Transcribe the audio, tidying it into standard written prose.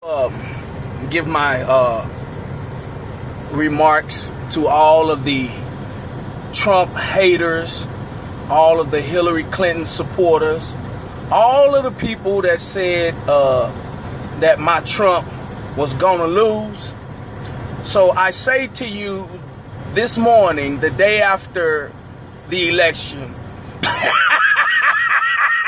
Give my remarks to all of the Trump haters, all of the Hillary Clinton supporters, all of the people that said that my Trump was gonna lose. So I say to you this morning, the day after the election,